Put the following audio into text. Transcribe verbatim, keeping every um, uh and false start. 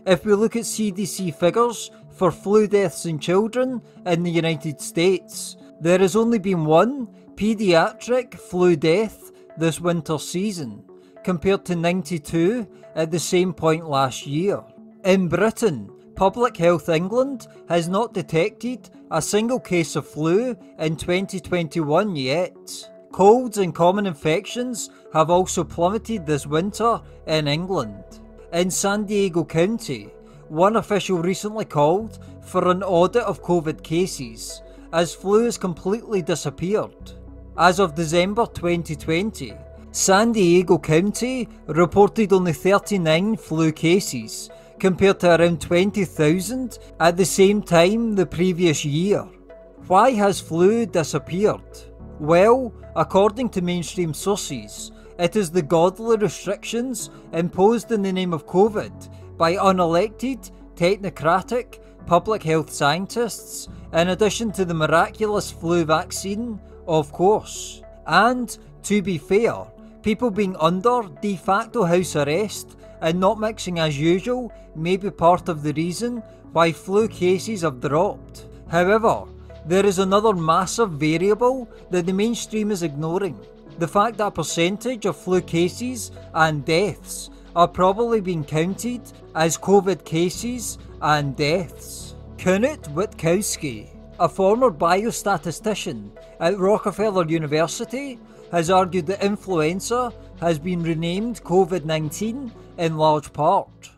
If we look at C D C figures for flu deaths in children in the United States, there has only been one paediatric flu death this winter season, compared to ninety-two at the same point last year. In Britain, Public Health England has not detected a single case of flu in twenty twenty-one yet. Colds and common infections have also plummeted this winter in England. In San Diego County, one official recently called for an audit of COVID cases, as flu has completely disappeared. As of December twenty twenty, San Diego County reported only thirty-nine flu cases, compared to around twenty thousand at the same time the previous year. Why has flu disappeared? Well, according to mainstream sources, it is the godly restrictions imposed in the name of COVID by unelected, technocratic public health scientists, in addition to the miraculous flu vaccine, of course. And, to be fair, people being under de facto house arrest and not mixing as usual may be part of the reason why flu cases have dropped. However, there is another massive variable that the mainstream is ignoring. The fact that a percentage of flu cases and deaths are probably being counted as COVID cases and deaths. Knut Witkowski, a former biostatistician at Rockefeller University, has argued that influenza has been renamed COVID nineteen in large part.